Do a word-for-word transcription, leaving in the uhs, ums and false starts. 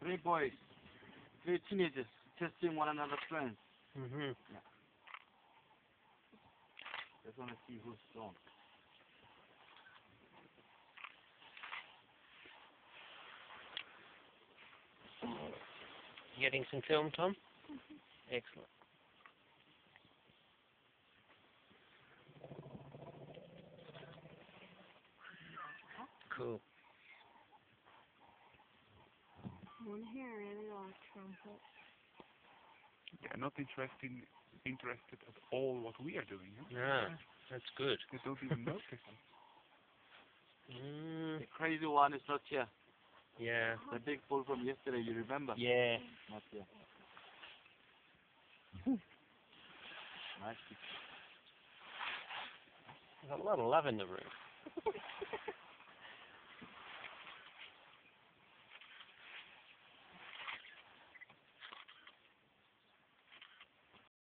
Three boys, three teenagers, testing one another's strength. Mm-hmm. Yeah. Just want to see who's strong. You getting some film, Tom? Excellent. Cool. One here really like trumpet. Yeah, not interested interested at all what we are doing. Huh? Yeah, that's good. They don't even notice them. Mm, The crazy one is not here. yeah. The big bull from yesterday, you remember? Yeah. Not here. Nice. There's a lot of love in the room.